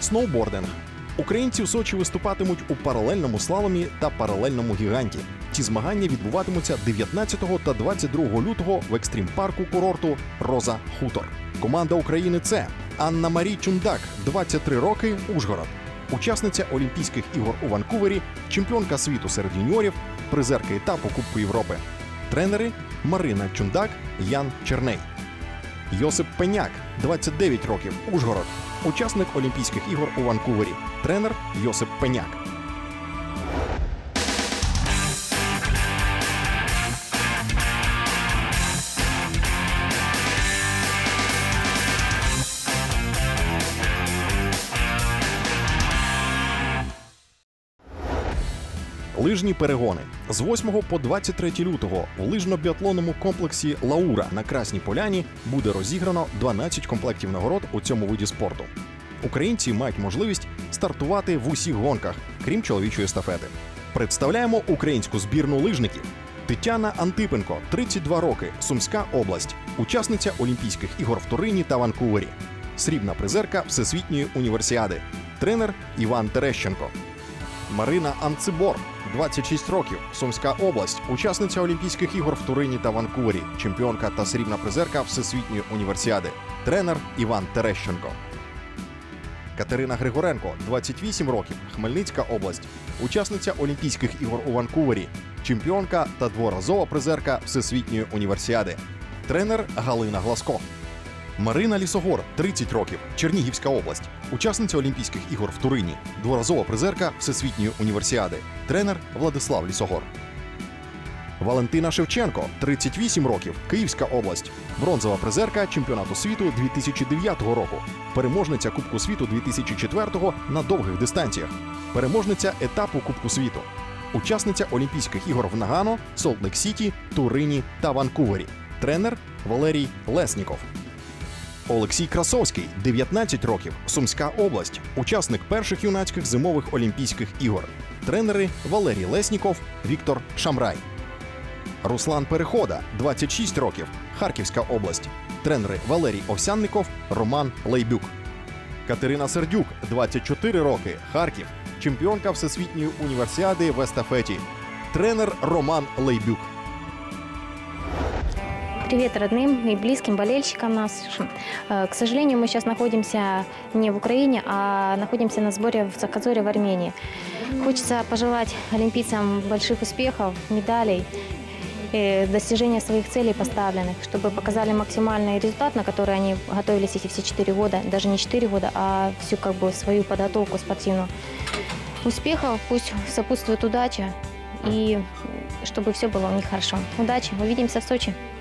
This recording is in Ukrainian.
Сноубординг. Українці в Сочі виступатимуть у паралельному слаломі та паралельному гіганті. Ці змагання відбуватимуться 19 та 22 лютого в екстрім-парку курорту «Роза Хутор». Команда України – це Анна-Марі Чундак, 23 роки, Ужгород. Учасниця Олімпійських ігор у Ванкувері, чемпіонка світу серед юніорів, призерка етапу Кубку Європи. Тренери – Марина Чундак, Ян Черней. Йосип Пеняк, 29 років, Ужгород. Учасник Олімпійських ігор у Ванкувері. Тренер – Йосип Пеняк. Лижні перегони. З 8 по 23 лютого у лижно-біатлонному комплексі «Лаура» на Красній Поляні буде розіграно 12 комплектів нагород у цьому виді спорту. Українці мають можливість стартувати в усіх гонках, крім чоловічої естафети. Представляємо українську збірну лижників. Тетяна Антипенко, 32 роки, Сумська область. Учасниця Олімпійських ігор в Турині та Ванкувері. Срібна призерка Всесвітньої універсіади. Тренер Іван Терещенко. Марина Анцибор, 26 років, Сумська область, учасниця Олімпійських ігор в Турині та Ванкувері, чемпіонка та срібна призерка Всесвітньої універсіади. Тренер Іван Терещенко. Катерина Григоренко, 28 років, Хмельницька область, учасниця Олімпійських ігор у Ванкувері, чемпіонка та дворазова призерка Всесвітньої універсіади. Тренер Галина Гласко. Марина Лісогор, 30 років, Чернігівська область, учасниця Олімпійських ігор в Турині, дворазова призерка Всесвітньої універсіади. Тренер Владислав Лісогор. Валентина Шевченко, 38 років, Київська область, бронзова призерка чемпіонату світу 2009 року, переможниця Кубку світу 2004 на довгих дистанціях, переможниця етапу Кубку світу, учасниця Олімпійських ігор в Нагано, Солт-Лейк-Сіті, Турині та Ванкувері. Тренер Валерій Лесніков. Олексій Красовський, 19 років, Сумська область, учасник перших юнацьких зимових Олімпійських ігор. Тренери Валерій Лесніков, Віктор Шамрай. Руслан Перехода, 26 років, Харківська область. Тренери Валерій Овсянников, Роман Лейбюк. Катерина Сердюк, 24 роки, Харків, чемпіонка Всесвітньої універсіади в естафеті. Тренер Роман Лейбюк. Привет родным и близким болельщикам нашим. К сожалению, мы сейчас находимся не в Украине, а находимся на сборе в Цахкадзоре в Армении. Хочется пожелать олимпийцам больших успехов, медалей, достижения своих целей поставленных, чтобы показали максимальный результат, на который они готовились эти все 4 года, даже не 4 года, а всю свою подготовку спортивную. Успехов, пусть сопутствует удача и чтобы все было у них хорошо. Удачи, увидимся в Сочи.